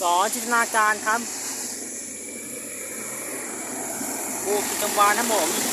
สอนจินตนาการครับปลูกกิจกรรมวานครับผม